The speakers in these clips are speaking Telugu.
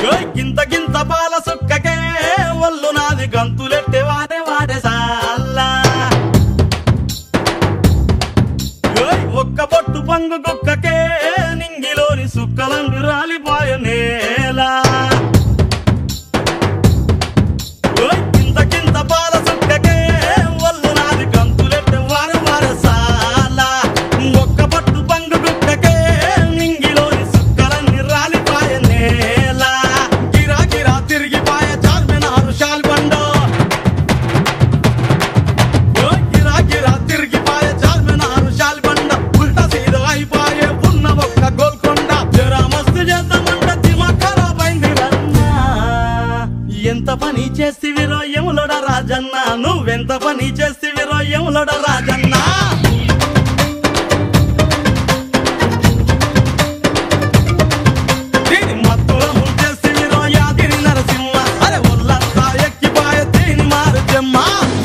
గింత గింత పాల సుక్కకే ఒళ్ళు నాది గంతులెట్టే వాడే వాడే సాల్లా ఒక్క పొట్టు పంగు కుక్కకే నింగిలోని సుక్కలందు రాలిపోయ నేలా గింత గింత పాల సుక్కకే ఒళ్ళు నాది గంతులెట్టే వాడే వాడే సాల్లా ఒక్క పొట్టు పంగు కుక్కకే నింగిలోని సుక్కలన్నీ రాలిపోయ నేలా గిరా గిరా తిరిగిపోయ చార్మినారు షాల్బండో గిరా గిరా తిరిగిపోయ చార్మినారు షాల్బండ ఉల్టా సీదా అయిపోయే ఉన్న ఒక్క గోల్కొండ జరా మస్తు చేద్దామంటే దిమాగ్ ఖరాబ్ అయింది రన్నా ఎంత పని చేస్తివిరో యములోడ రాజన్న నువ్వెంత పని చేస్తివిరో యములోడ రాజన్న దీని మత్తుల ముంచేస్తివిరో యాదిరి నరసింహ అరే ఒళ్ళంతా ఎక్కిపాయ దీని మారు జమ్మ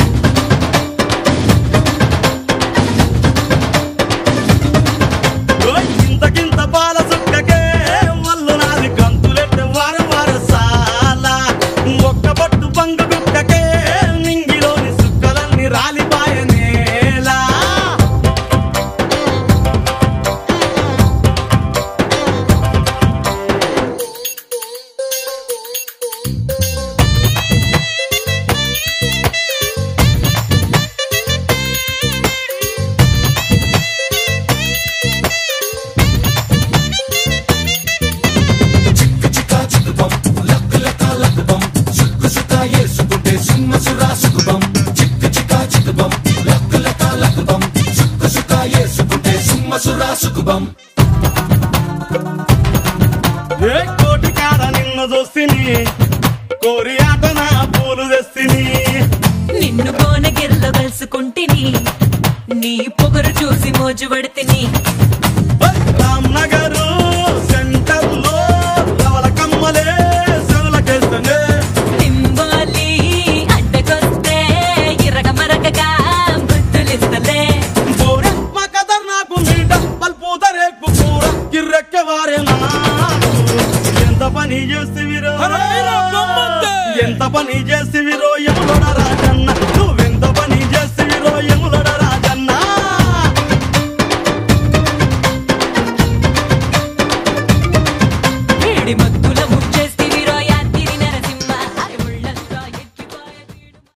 గింత గింత పాల సుక్కకే ఒళ్ళు నాది గంతులెట్టే వార వార సాలా ఒక్క పట్టు పంగు కుక్కకే నింగిలోని సుక్కలన్నీ రాలిపాయ నేలా ఏ కోటి కాడ నిన్ను చూస్తిని కోరి ఆట నా పూలు తెస్తిని నిన్ను కోనగిరిలో కలుసుకుంటిని నీ పొగరు చూసి మోజు పడితిని రామ్నగర్ సెంటర్ లో రవల కమ్మలే సెవలకేస్తనే నింబాలి అడ్డకొస్తే ఇరగ మరగగా బుద్ధులిస్తలే మా కదర్ నాకు మీట పల్పూదరేపు కూర కిర్రెక్కే వారే ఎంత పని చేస్తివిరో ఎంత పని చేస్తివి